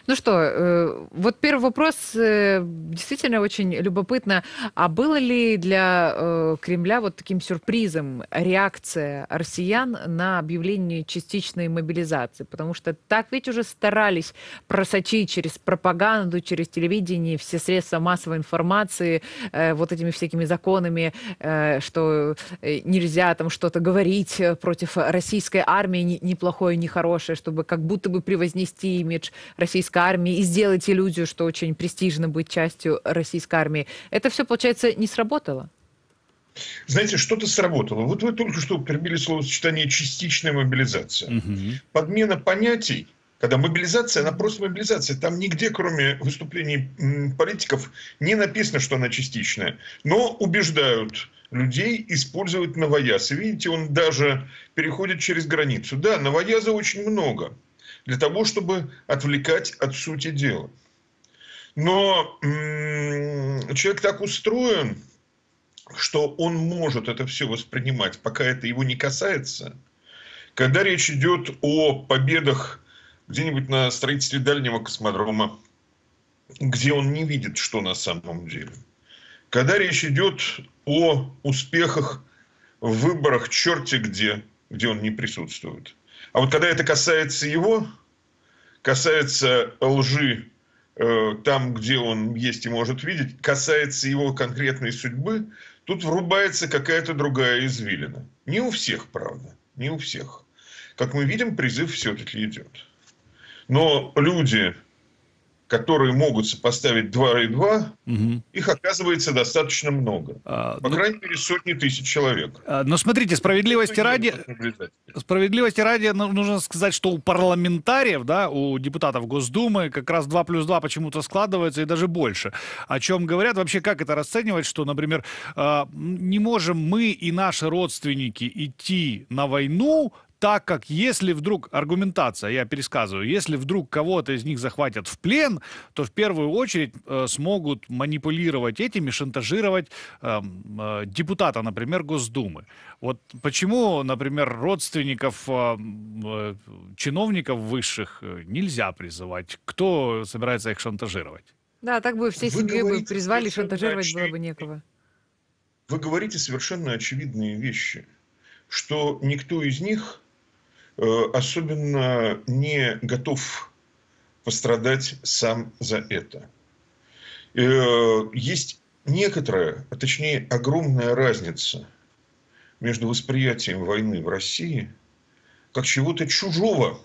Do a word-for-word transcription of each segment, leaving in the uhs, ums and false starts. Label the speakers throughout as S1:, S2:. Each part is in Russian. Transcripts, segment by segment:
S1: Ну что, э, вот первый вопрос, э, действительно очень любопытно. А было ли для э, Кремля вот таким сюрпризом реакция россиян на объявление частичной мобилизации? Потому что так ведь уже старались просочить через пропаганду, через телевидение, все средства массовой информации, э, вот этими всякими законами, э, что э, нельзя там что-то говорить э, против российской армии, ни, ни плохое, ни хорошее, чтобы как будто бы превознести имидж российской армии и сделать иллюзию, что очень престижно быть частью российской армии. Это все, получается, не сработало?
S2: Знаете, что-то сработало. Вот вы только что употребили словосочетание «частичная мобилизация».
S3: Мгм.
S2: Подмена понятий, когда мобилизация, она просто мобилизация. Там нигде, кроме выступлений м, политиков, не написано, что она частичная. Но убеждают людей использовать новояз. И видите, он даже переходит через границу. Да, новояза очень много для того, чтобы отвлекать от сути дела. Но м, человек так устроен, что он может это все воспринимать, пока это его не касается. Когда речь идет о победах где-нибудь на строительстве дальнего космодрома, где он не видит, что на самом деле. Когда речь идет о успехах в выборах черти где, где он не присутствует. А вот когда это касается его, касается лжи э, там, где он есть и может видеть, касается его конкретной судьбы, тут врубается какая-то другая извилина. Не у всех, правда, не у всех. Как мы видим, призыв все-таки идет. Но люди, которые могут сопоставить два и два,
S3: Мгм.
S2: их оказывается достаточно много.
S3: А,
S2: По
S3: ну,
S2: крайней мере, сотни тысяч человек.
S3: а, но смотрите,
S2: Те, кто
S3: справедливости
S2: не
S3: ради,
S2: будут наблюдать.
S3: справедливости ради, ну, нужно сказать, что у парламентариев, да, у депутатов Госдумы как раз два плюс два почему-то складывается и даже больше. О чем говорят, вообще как это расценивать, что, например, а, м, не можем мы и наши родственники идти на войну, так как если вдруг, аргументация, я пересказываю, если вдруг кого-то из них захватят в плен, то в первую очередь э, смогут манипулировать этими, шантажировать эм, э, депутата, например, Госдумы. Вот почему, например, родственников э, м, э, чиновников высших э, нельзя призывать? Кто собирается их шантажировать?
S1: Да, так бы всей
S2: Вы
S1: семьей бы
S2: говорите
S1: призвали,
S2: совершенно
S1: шантажировать было бы
S2: очевидные,
S1: некого.
S2: вы говорите совершенно очевидные вещи, что никто из них э, особенно не готов пострадать сам за это. Э, Есть некоторая, а точнее огромная разница между восприятием войны в России как чего-то чужого,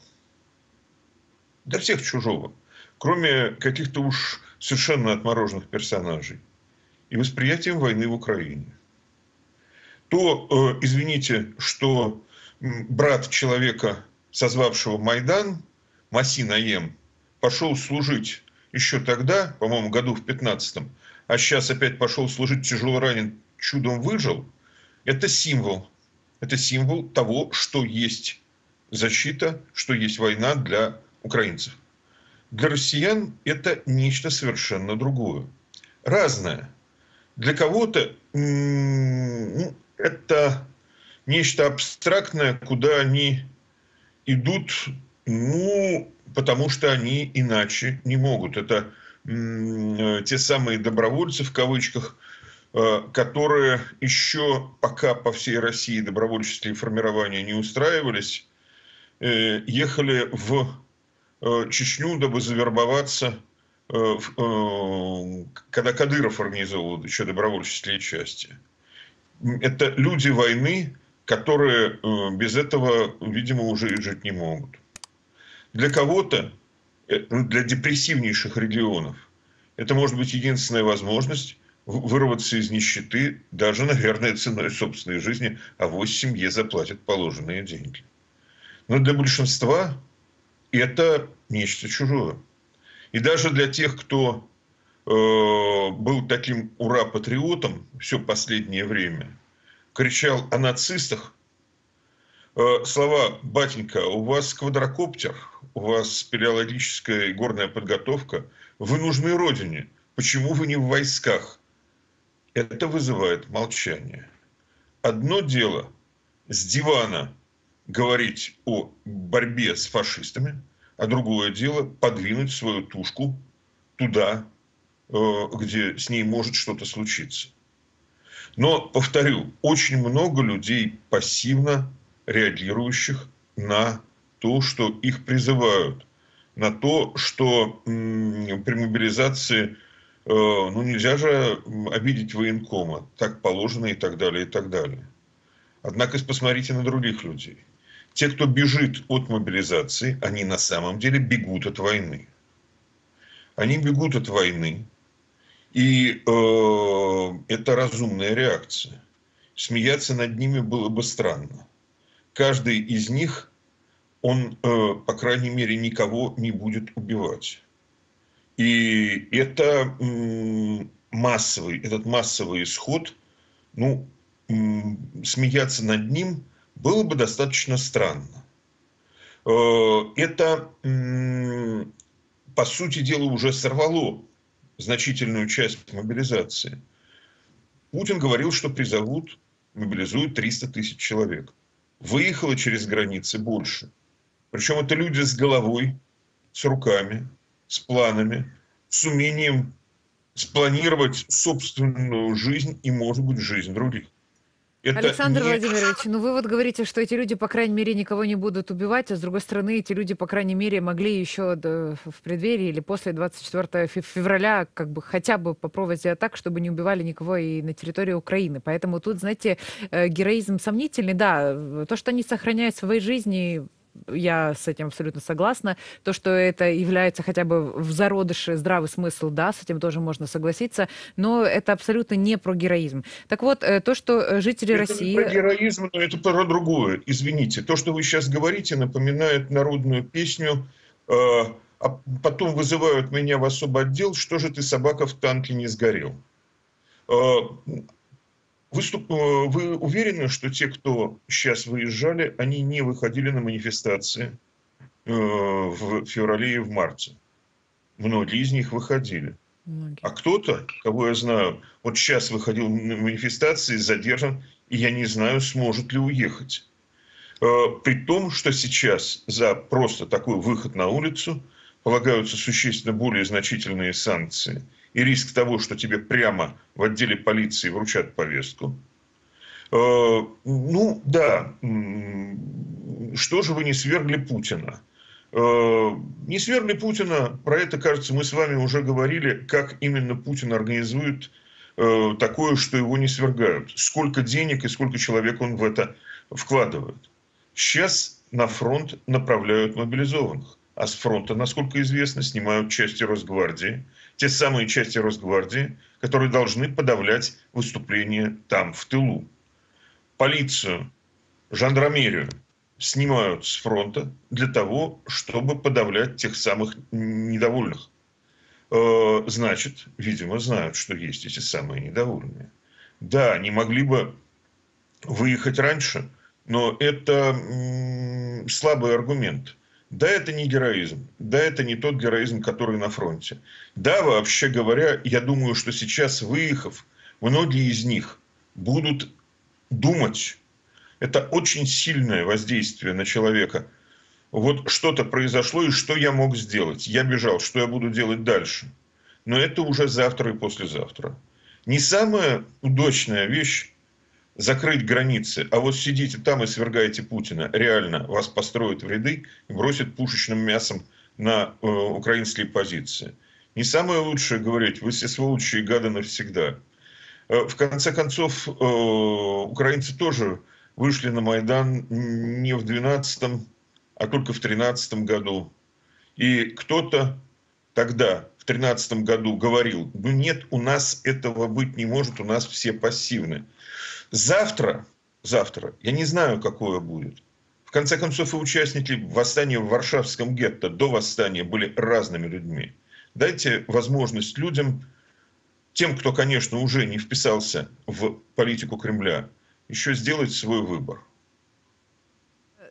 S2: для всех чужого, кроме каких-то уж совершенно отмороженных персонажей, и восприятием войны в Украине. То, э, извините, что м, брат человека, созвавшего Майдан, Маси Наем, пошел служить еще тогда, по-моему, году в пятнадцатом, а сейчас опять пошел служить, тяжело ранен, чудом выжил, это символ. Это символ того, что есть защита, что есть война для украинцев. Для россиян это нечто совершенно другое. Разное. Для кого-то м, ну, это нечто абстрактное, куда они идут, ну, потому что они иначе не могут. Это м, э, те самые добровольцы, в кавычках, э, которые еще пока по всей России добровольческие формирования не устраивались, э, ехали в э, Чечню, дабы завербоваться, э, в, э, когда Кадыров организовывал еще добровольческие части. Это люди войны, которые э, без этого, видимо, уже и жить не могут. Для кого-то, э, для депрессивнейших регионов, это может быть единственная возможность в- вырваться из нищеты, даже, наверное, ценой собственной жизни, а авось семье заплатят положенные деньги. Но для большинства это нечто чужое. И даже для тех, кто э, был таким ура-патриотом все последнее время, кричал о нацистах, э, слова «батенька, у вас квадрокоптер, у вас спелеологическая и горная подготовка, вы нужны Родине, почему вы не в войсках?» Это вызывает молчание. Одно дело с дивана говорить о борьбе с фашистами, а другое дело подвинуть свою тушку туда, где с ней может что-то случиться. Но, повторю, очень много людей пассивно реагирующих на то, что их призывают, на то, что при мобилизации, ну, нельзя же обидеть военкома, так положено и так далее, и так далее. Однако посмотрите на других людей. Те, кто бежит от мобилизации, они на самом деле бегут от войны. Они бегут от войны, и э, это разумная реакция. Смеяться над ними было бы странно. Каждый из них, он, э, по крайней мере, никого не будет убивать. И это э, массовый, этот массовый исход, ну, э, смеяться над ним было бы достаточно странно. Э, это, э, по сути дела, уже сорвало значительную часть мобилизации. Путин говорил, что призовут, мобилизуют триста тысяч человек. Выехало через границы больше. Причем это люди с головой, с руками, с планами, с умением спланировать собственную жизнь и, может быть, жизнь других.
S1: Это Александр не... Владимирович, ну вы вот говорите, что эти люди, по крайней мере, никого не будут убивать, а с другой стороны, эти люди, по крайней мере, могли еще до, в преддверии или после двадцать четвёртого февраля как бы хотя бы попробовать сделать так, чтобы не убивали никого и на территории Украины. Поэтому тут, знаете, героизм сомнительный. Да, то, что они сохраняют свои жизни... Я с этим абсолютно согласна. То, что это является хотя бы в зародыше здравый смысл, да, с этим тоже можно согласиться, но это абсолютно не про героизм. Так вот, то, что жители
S2: это
S1: России...
S2: Это не про героизм, но это про другое. Извините, то, что вы сейчас говорите, напоминает народную песню, э, а потом вызывают меня в особый отдел, что же ты, собака, в танке не сгорел. Э, Выступ... Вы уверены, что те, кто сейчас выезжали, они не выходили на манифестации в феврале и в марте? Многие из них выходили. Многие. А кто-то, кого я знаю, вот сейчас выходил на манифестации, задержан, и я не знаю, сможет ли уехать. При том, что сейчас за просто такой выход на улицу полагаются существенно более значительные санкции. И риск того, что тебе прямо в отделе полиции вручат повестку. Ну, да, что же вы не свергли Путина? Не свергли Путина, про это, кажется, мы с вами уже говорили, как именно Путин организует такое, что его не свергают. Сколько денег и сколько человек он в это вкладывает. Сейчас на фронт направляют мобилизованных. А с фронта, насколько известно, снимают части Росгвардии. Те самые части Росгвардии, которые должны подавлять выступления там, в тылу. Полицию, жандармерию снимают с фронта для того, чтобы подавлять тех самых недовольных. Значит, видимо, знают, что есть эти самые недовольные. Да, они могли бы выехать раньше, но это слабый аргумент. Да, это не героизм. Да, это не тот героизм, который на фронте. Да, вообще говоря, я думаю, что сейчас, выехав, многие из них будут думать. Это очень сильное воздействие на человека. Вот что-то произошло, и что я мог сделать? Я бежал, что я буду делать дальше? Но это уже завтра и послезавтра. Не самая удачная вещь закрыть границы, а вот сидите там и свергаете Путина, реально вас построят в ряды и бросят пушечным мясом на э, украинские позиции. Не самое лучшее говорить, вы все сволочи и гады навсегда. Э, в конце концов, э, украинцы тоже вышли на Майдан не в двенадцатом, а только в тринадцатом году. И кто-то тогда, в тринадцатом году, говорил, ну нет, у нас этого быть не может, у нас все пассивны. Завтра, завтра, я не знаю, какое будет. В конце концов, и участники восстания в Варшавском гетто до восстания были разными людьми. Дайте возможность людям, тем, кто, конечно, уже не вписался в политику Кремля, еще сделать свой выбор.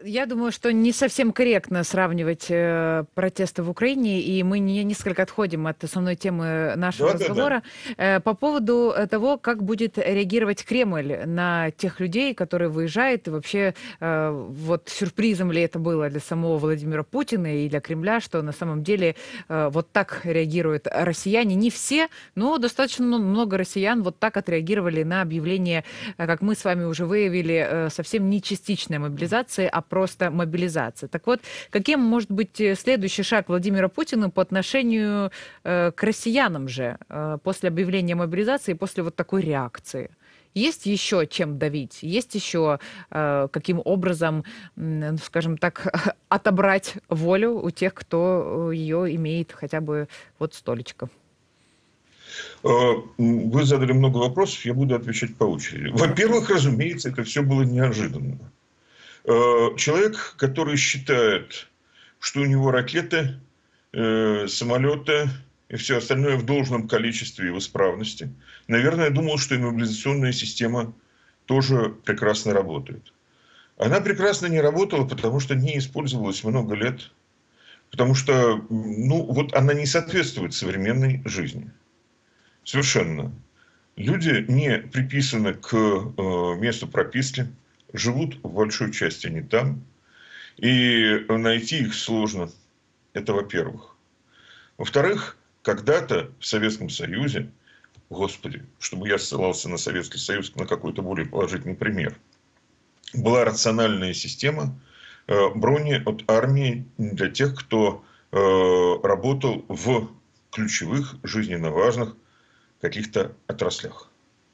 S1: Я думаю, что не совсем корректно сравнивать э, протесты в Украине, и мы не, несколько отходим от основной темы нашего
S2: Да, да, да.
S1: разговора. Э, по поводу э, того, как будет реагировать Кремль на тех людей, которые выезжают, и вообще э, вот сюрпризом ли это было для самого Владимира Путина и для Кремля, что на самом деле э, вот так реагируют россияне. Не все, но достаточно много россиян вот так отреагировали на объявление, э, как мы с вами уже выявили, э, совсем не частичной мобилизации, а просто мобилизация. Так вот, каким может быть э, следующий шаг Владимира Путина по отношению э, к россиянам же э, после объявления мобилизации, после вот такой реакции? Есть еще чем давить? Есть еще э, каким образом, м, скажем так, отобрать волю у тех, кто ее имеет хотя бы вот столечко?
S2: Э, Вы задали много вопросов, я буду отвечать по очереди. Во-первых, разумеется, это все было неожиданно. Э, Человек, который считает, что у него ракеты, э, самолеты и все остальное в должном количестве и в исправности, наверное, думал, что и мобилизационная система тоже прекрасно работает. Она прекрасно не работала, потому что не использовалась много лет, потому что ну, вот она не соответствует современной жизни. Совершенно. Люди не приписаны к э, месту прописки, живут в большой части не там, и найти их сложно. Это во-первых. Во-вторых, когда-то в Советском Союзе, господи, чтобы я ссылался на Советский Союз, на какой-то более положительный пример, была рациональная система э, брони от армии для тех, кто э, работал в ключевых, жизненно важных каких-то отраслях.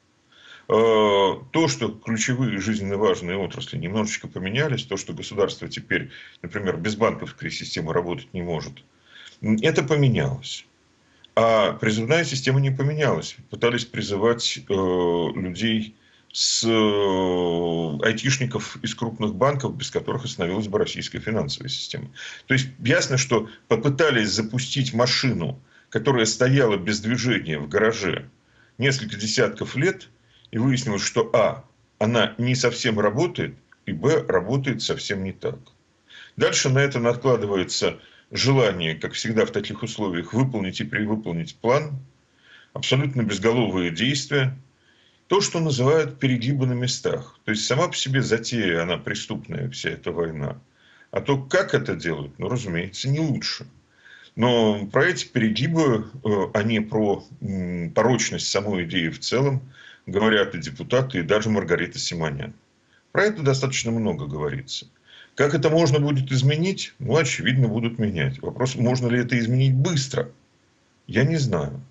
S2: То, что ключевые жизненно важные отрасли немножечко поменялись, то, что государство теперь, например, без банковской системы работать не может, это поменялось. А призывная система не поменялась. Пытались призывать э, людей с э, айтишников из крупных банков, без которых остановилась бы российская финансовая система. То есть ясно, что попытались запустить машину, которая стояла без движения в гараже несколько десятков лет, и выяснилось, что а. она не совсем работает, и б. работает совсем не так. Дальше на это накладывается желание, как всегда в таких условиях, выполнить и перевыполнить план, абсолютно безголовые действия, то, что называют перегибы на местах. То есть сама по себе затея, она преступная, вся эта война. А то, как это делают, ну, разумеется, не лучше. Но про эти перегибы, а не про порочность самой идеи в целом, говорят и депутаты, и даже Маргарита Симонян. Про это достаточно много говорится. Как это можно будет изменить? Ну, очевидно, будут менять. Вопрос, можно ли это изменить быстро? Я не знаю.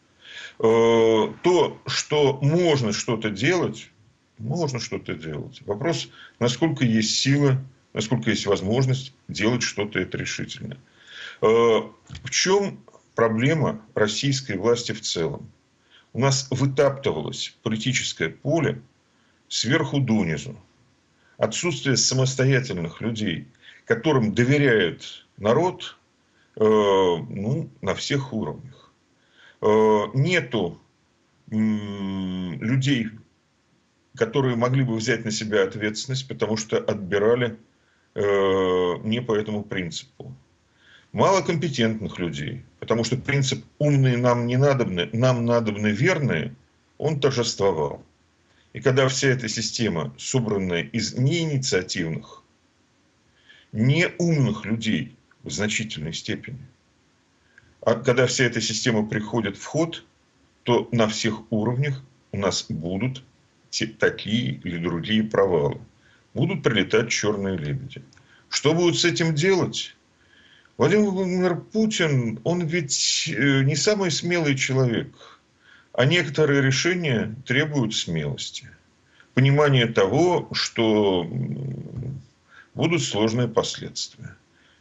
S2: То, что можно что-то делать, можно что-то делать. Вопрос, насколько есть сила, насколько есть возможность делать что-то это решительно. В чем проблема российской власти в целом? У нас вытаптывалось политическое поле сверху донизу. Отсутствие самостоятельных людей, которым доверяет народ, э, ну, на всех уровнях. Э, нету э, людей, которые могли бы взять на себя ответственность, потому что отбирали э, не по этому принципу. Мало компетентных людей, потому что принцип «умные нам не надобны, нам надобны верные», он торжествовал. И когда вся эта система, собранная из неинициативных, неумных людей в значительной степени, а когда вся эта система приходит в ход, то на всех уровнях у нас будут те, такие или другие провалы. Будут прилетать черные лебеди. Что будут с этим делать? Владимир Путин, он ведь не самый смелый человек. А некоторые решения требуют смелости. Понимание того, что будут сложные последствия.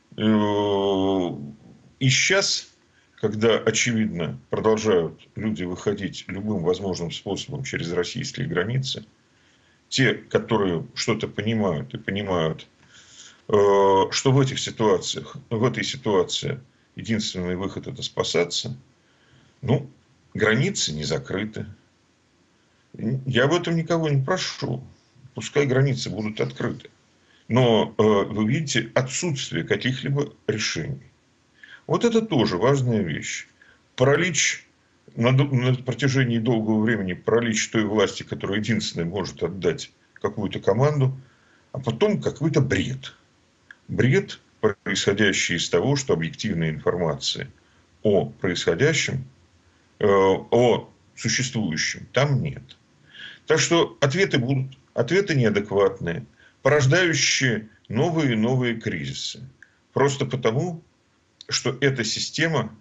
S2: И сейчас, когда, очевидно, продолжают люди выходить любым возможным способом через российские границы, те, которые что-то понимают и понимают, что в этих ситуациях, в этой ситуации единственный выход – это спасаться, ну, границы не закрыты. Я об этом никого не прошу. Пускай границы будут открыты. Но вы видите отсутствие каких-либо решений. Вот это тоже важная вещь. Паралич на, на протяжении долгого времени, паралич той власти, которая единственная может отдать какую-то команду, а потом какой-то бред. Бред, происходящий из того, что объективной информации о происходящем, э, о существующем там нет. Так что ответы будут, ответы неадекватные, порождающие новые и новые кризисы. Просто потому, что эта система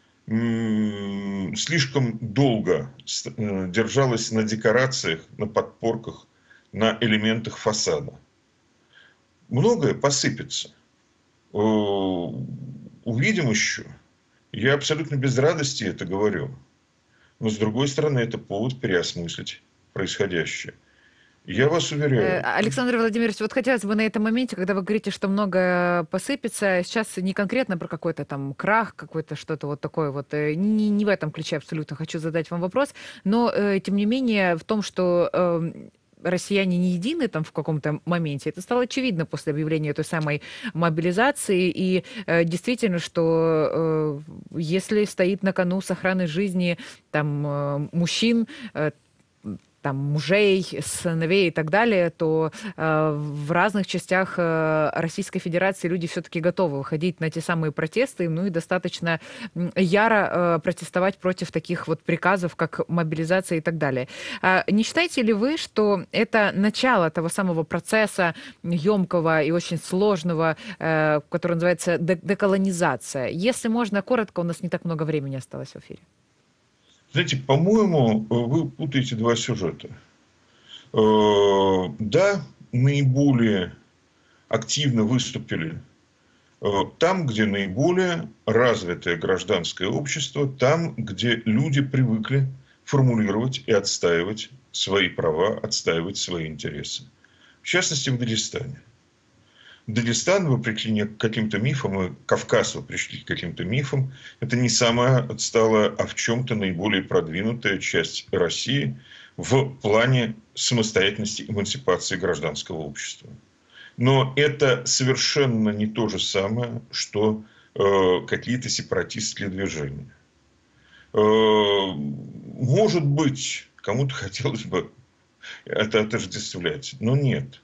S2: м- слишком долго э, держалась на декорациях, на подпорках, на элементах фасада. Многое посыпется. Э, увидим еще. Я абсолютно без радости это говорю. Но, с другой стороны, это повод переосмыслить происходящее. Я вас уверяю.
S1: Александр Владимирович, вот хотелось бы на этом моменте, когда вы говорите, что многое посыпется, сейчас не конкретно про какой-то там крах, какой-то что-то вот такое вот, не, не в этом ключе абсолютно хочу задать вам вопрос, но тем не менее в том, что э, россияне не едины там в каком-то моменте, это стало очевидно после объявления той самой мобилизации, и э, действительно, что э, если стоит на кону сохранность жизни там э, мужчин, э, там, мужей, сыновей и так далее, то э, в разных частях э, Российской Федерации люди все-таки готовы выходить на те самые протесты, ну и достаточно яро э, протестовать против таких вот приказов, как мобилизация и так далее. А не считаете ли вы, что это начало того самого процесса емкого и очень сложного, э, который называется деколонизация? Если можно, коротко, у нас не так много времени осталось в эфире.
S2: Знаете, по-моему, вы путаете два сюжета. Да, наиболее активно выступили там, где наиболее развитое гражданское общество, там, где люди привыкли формулировать и отстаивать свои права, отстаивать свои интересы. В частности, в Дагестане. Дагестан, вопреки каким-то мифам, и Кавказ, вопреки каким-то мифам, это не самая отсталая, а в чем-то наиболее продвинутая часть России в плане самостоятельности, эмансипации гражданского общества. Но это совершенно не то же самое, что э, какие-то сепаратистские движения. Э, может быть, кому-то хотелось бы это отождествлять, но нет.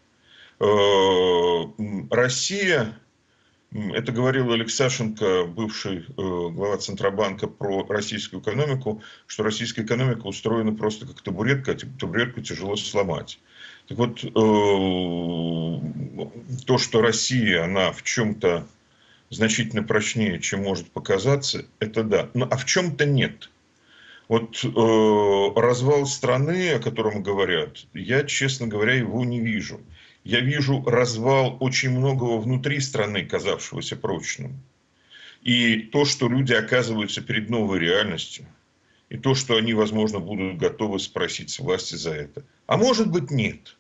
S2: Россия, это говорил Алексашенко, бывший глава Центробанка, про российскую экономику, что российская экономика устроена просто как табуретка, а табуретку тяжело сломать. Так вот, то, что Россия, она в чем-то значительно прочнее, чем может показаться, это да. Но, а в чем-то нет. Вот развал страны, о котором говорят, я, честно говоря, его не вижу. Я вижу развал очень многого внутри страны, казавшегося прочным. И то, что люди оказываются перед новой реальностью, и то, что они, возможно, будут готовы спросить с власти за это. А может быть, нет.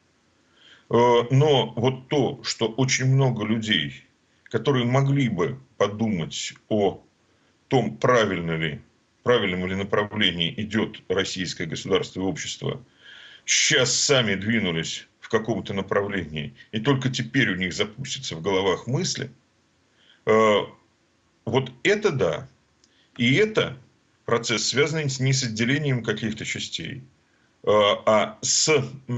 S2: Но вот то, что очень много людей, которые могли бы подумать о том, правильно ли, правильном ли направлении идет российское государство и общество, сейчас сами двинулись в каком-то направлении, и только теперь у них запустятся в головах мысли, вот это да. И это процесс, связанный не с отделением каких-то частей, а с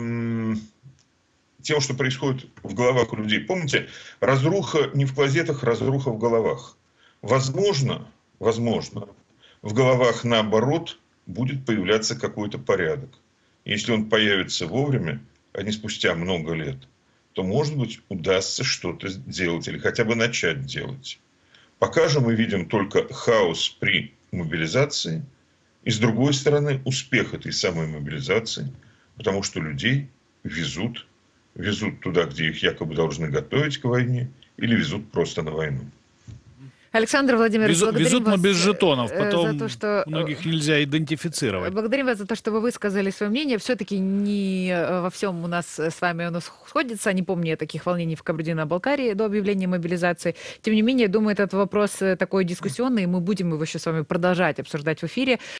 S2: тем, что происходит в головах у людей. Помните, разруха не в клозетах, разруха в головах. Возможно, возможно, в головах наоборот будет появляться какой-то порядок. Если он появится вовремя, а не спустя много лет, то, может быть, удастся что-то сделать или хотя бы начать делать. Пока же мы видим только хаос при мобилизации и, с другой стороны, успех этой самой мобилизации, потому что людей везут, везут туда, где их якобы должны готовить к войне, или везут просто на войну.
S1: Александр Владимирович,
S3: везут, везут, но без жетонов,
S1: за
S3: потом
S1: то, что
S3: многих нельзя идентифицировать.
S1: Благодарим вас за то, что вы высказали свое мнение. Все-таки не во всем у нас с вами оно сходится. Не помню я таких волнений в Кабардино-Балкарии до объявления мобилизации. Тем не менее, думаю, этот вопрос такой дискуссионный, и мы будем его еще с вами продолжать обсуждать в эфире.